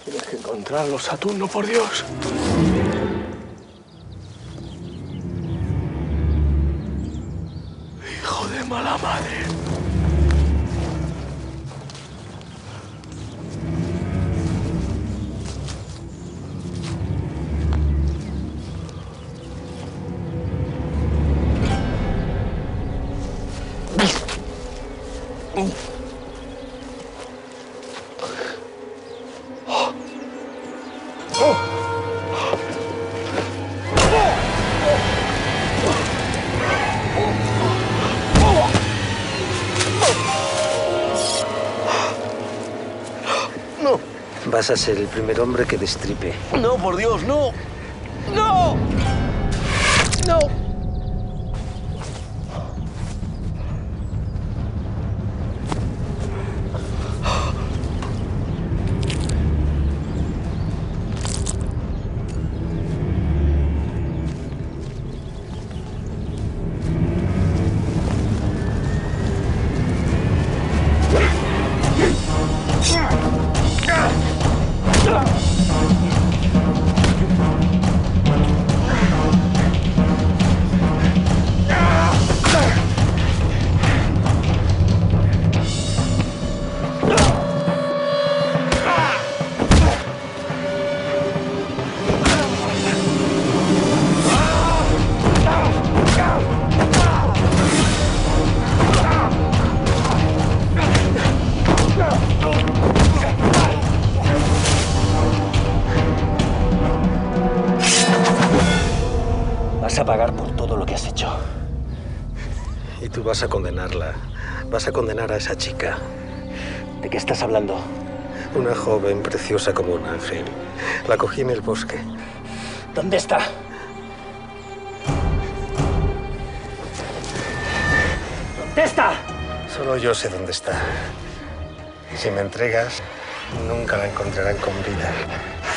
Tienes que encontrarlo, Saturno, por Dios. Hijo de mala madre. No. Vas a ser el primer hombre que destripe. No, por Dios, no. No. No. Vas a pagar por todo lo que has hecho. Y tú vas a condenarla. Vas a condenar a esa chica. ¿De qué estás hablando? Una joven preciosa como un ángel. La cogí en el bosque. ¿Dónde está? ¿Dónde está? Solo yo sé dónde está. Y si me entregas, nunca la encontrarán con vida.